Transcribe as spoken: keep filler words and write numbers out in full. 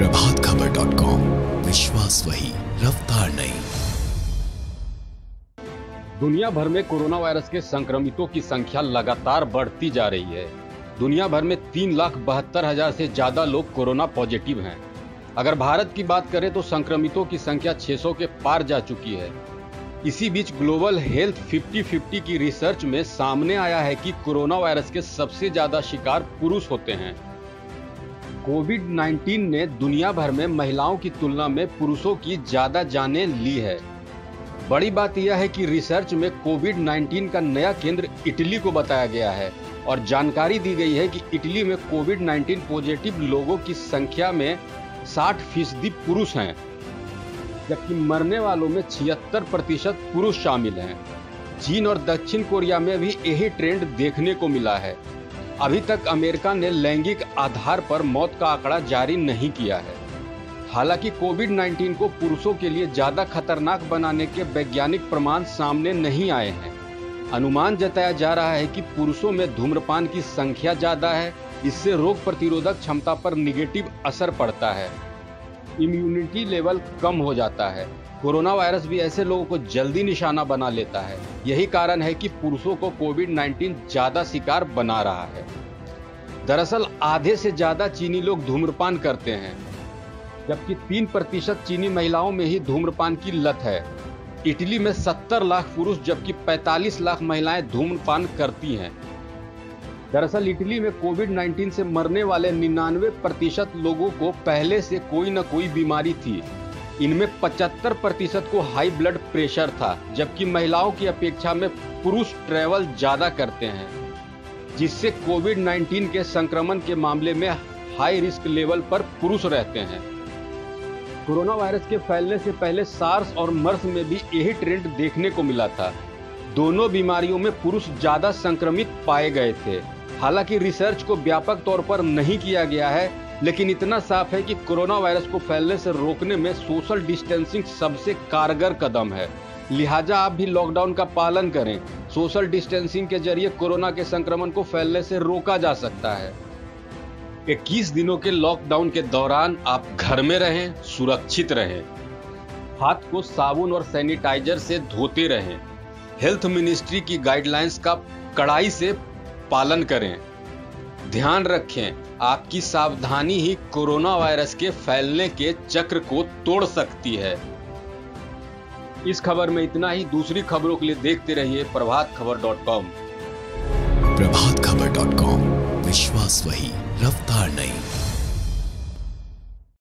Prabhat Khabar dot com, विश्वास वही, रफ्तार नहीं। दुनिया भर में कोरोना वायरस के संक्रमितों की संख्या लगातार बढ़ती जा रही है। दुनिया भर में तीन लाख बहत्तर हजार से ज्यादा लोग कोरोना पॉजिटिव हैं। अगर भारत की बात करें तो संक्रमितों की संख्या छह सौ के पार जा चुकी है। इसी बीच ग्लोबल हेल्थ फिफ्टी फिफ्टी की रिसर्च में सामने आया है कि कोरोना वायरस के सबसे ज्यादा शिकार पुरुष होते हैं। कोविड नाइन्टीन ने दुनिया भर में महिलाओं की तुलना में पुरुषों की ज्यादा जानें ली है। बड़ी बात यह है कि रिसर्च में कोविड नाइन्टीन का नया केंद्र इटली को बताया गया है और जानकारी दी गई है कि इटली में कोविड नाइन्टीन पॉजिटिव लोगों की संख्या में साठ फीसदी पुरुष हैं, जबकि मरने वालों में छिहत्तर प्रतिशत पुरुष शामिल हैं। चीन और दक्षिण कोरिया में भी यही ट्रेंड देखने को मिला है। अभी तक अमेरिका ने लैंगिक आधार पर मौत का आंकड़ा जारी नहीं किया है। हालांकि कोविड नाइन्टीन को पुरुषों के लिए ज्यादा खतरनाक बनाने के वैज्ञानिक प्रमाण सामने नहीं आए हैं। अनुमान जताया जा रहा है कि पुरुषों में धूम्रपान की संख्या ज्यादा है, इससे रोग प्रतिरोधक क्षमता पर निगेटिव असर पड़ता है, इम्यूनिटी लेवल कम हो जाता है। कोरोना वायरस भी ऐसे लोगों को जल्दी निशाना बना लेता है। यही कारण है कि पुरुषों को कोविड नाइन्टीन ज्यादा शिकार बना रहा है। दरअसल आधे से ज्यादा चीनी लोग धूम्रपान करते हैं, जबकि तीन प्रतिशत चीनी महिलाओं में ही धूम्रपान की लत है। इटली में सत्तर लाख पुरुष जबकि पैंतालीस लाख महिलाएं धूम्रपान करती हैं। दरअसल इटली में कोविड नाइन्टीन से मरने वाले निन्यानवे प्रतिशत लोगों को पहले से कोई न कोई बीमारी थी। इनमें पचहत्तर प्रतिशत को हाई ब्लड प्रेशर था, जबकि महिलाओं की अपेक्षा में पुरुष ट्रैवल ज्यादा करते हैं, जिससे कोविड नाइन्टीन के संक्रमण के मामले में हाई रिस्क लेवल पर पुरुष रहते हैं। कोरोना वायरस के फैलने से पहले सार्स और मर्स में भी यही ट्रेंड देखने को मिला था। दोनों बीमारियों में पुरुष ज्यादा संक्रमित पाए गए थे। हालांकि रिसर्च को व्यापक तौर पर नहीं किया गया है, लेकिन इतना साफ है कि कोरोना वायरस को फैलने से रोकने में सोशल डिस्टेंसिंग सबसे कारगर कदम है। लिहाजा आप भी लॉकडाउन का पालन करें। सोशल डिस्टेंसिंग के जरिए कोरोना के संक्रमण को फैलने से रोका जा सकता है। इक्कीस दिनों के लॉकडाउन के दौरान आप घर में रहें, सुरक्षित रहें, हाथ को साबुन और सैनिटाइजर से धोते रहें, हेल्थ मिनिस्ट्री की गाइडलाइंस का कड़ाई से पालन करें। ध्यान रखें, आपकी सावधानी ही कोरोना वायरस के फैलने के चक्र को तोड़ सकती है। इस खबर में इतना ही। दूसरी खबरों के लिए देखते रहिए Prabhat Khabar dot com. Prabhat Khabar dot com, विश्वास वही, रफ्तार नहीं।